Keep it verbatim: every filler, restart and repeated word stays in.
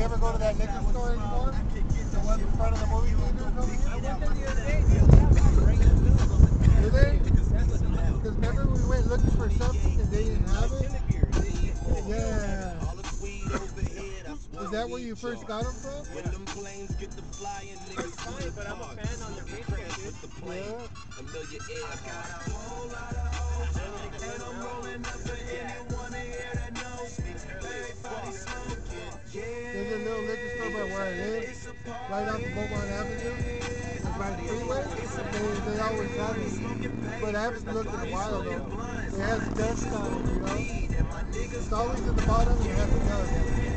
ever go to that liquor store anymore? The one in front of the movie theaters over here? I went there the other day. They have a great stuff. Did they? Because remember we went looking for something and they didn't have it? Yeah. Is that where you first got them from? Yeah. It's fine, but I'm a fan on their Facebook, dude. Yeah. There's a little liquor store by where I live, right off of Beaumont Avenue. It's by the freeway. They, they always have it. But I haven't looked in a while though. It has dust on it, you know? It's always in the bottom and it has a dust.